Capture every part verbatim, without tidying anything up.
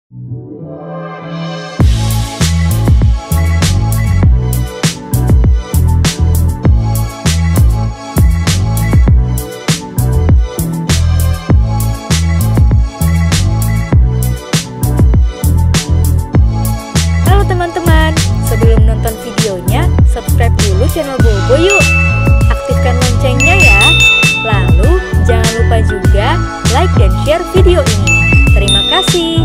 Halo teman-teman, sebelum nonton videonya, subscribe dulu channel Bobo yuk. Aktifkan loncengnya ya. Lalu, jangan lupa juga like dan share video ini. Terima kasih.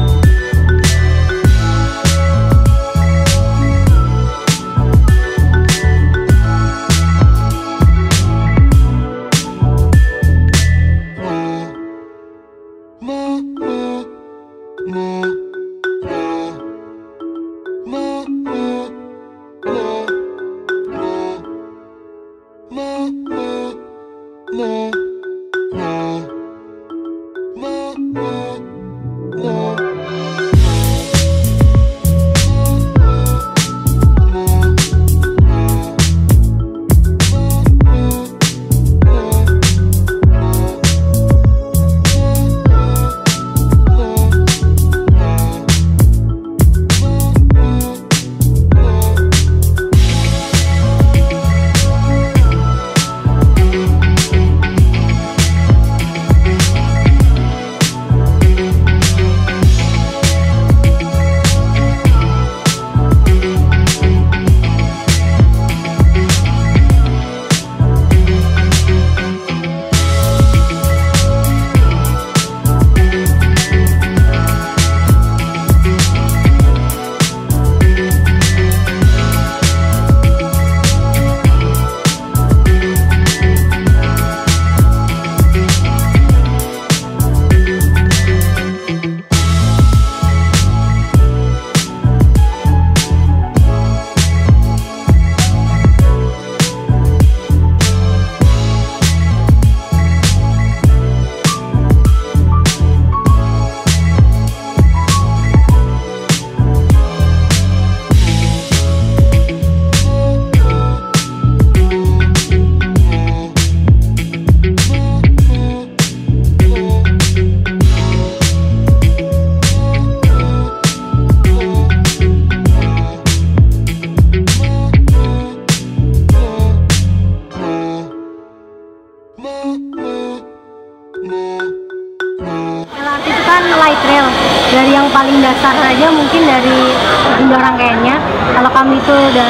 L R T itu kan light rail, dari yang paling dasar aja mungkin dari jumlah rangkaiannya. Kalau kami itu udah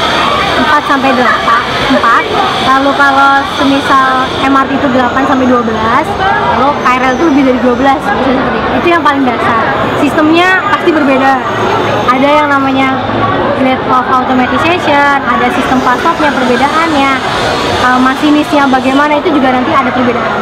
empat sampai delapan, empat. Lalu kalau semisal M R T itu delapan sampai dua belas, lalu K R L itu lebih dari dua belas. Itu yang paling dasar. Sistemnya pasti berbeda. Ada yang namanya grade of automatization, ada sistem pasoknya, perbedaannya, uh, masinisnya bagaimana, itu juga nanti ada perbedaan.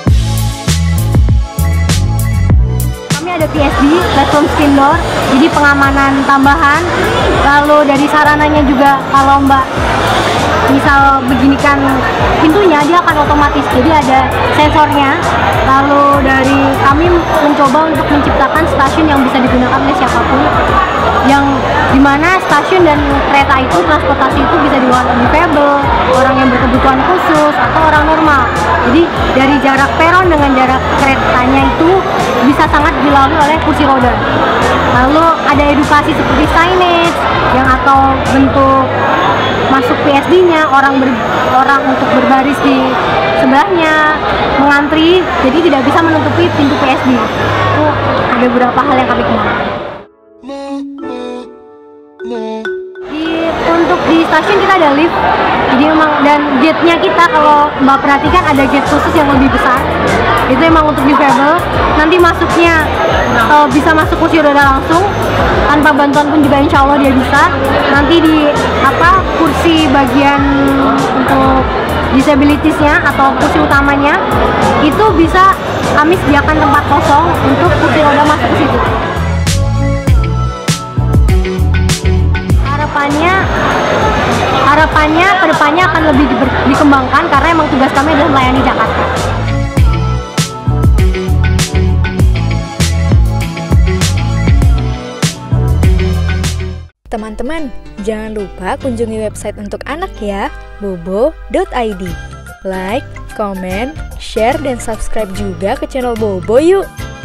Kami ada P S D, platform screen door, jadi pengamanan tambahan. Lalu dari sarananya juga, kalau Mbak misal beginikan pintunya, dia akan otomatis, jadi ada sensornya. Lalu dari kami mencoba untuk menciptakan stasiun yang bisa digunakan oleh siapapun, yang dimana stasiun dan kereta itu, transportasi itu bisa digunakan difabel, orang yang berkebutuhan khusus, atau orang normal. Jadi dari jarak peron dengan jarak keretanya itu bisa sangat dilalui oleh kursi roda. Lalu ada edukasi seperti signage yang atau bentuk masuk P S D-nya, orang ber, orang untuk berbaris di sebelahnya, mengantri, jadi tidak bisa menutupi pintu P S D. Itu ada beberapa hal yang kami kembangkan. Di, untuk di stasiun kita ada lift, jadi emang, dan gate-nya kita kalau Mbak perhatikan ada gate khusus yang lebih besar. Itu emang untuk difabel. Nanti masuknya uh, bisa masuk kursi roda langsung, tanpa bantuan pun juga insya Allah dia bisa. Nanti di apa kursi bagian untuk disabilitiesnya atau kursi utamanya itu bisa kami sediakan tempat kosong untuk kursi roda masuk ke situ. Harapannya, harapannya kedepannya akan lebih di, dikembangkan karena emang tugas kami adalah melayani Jakarta. Teman-teman, jangan lupa kunjungi website untuk anak ya, bobo dot i d. Like, comment, share, dan subscribe juga ke channel Bobo yuk!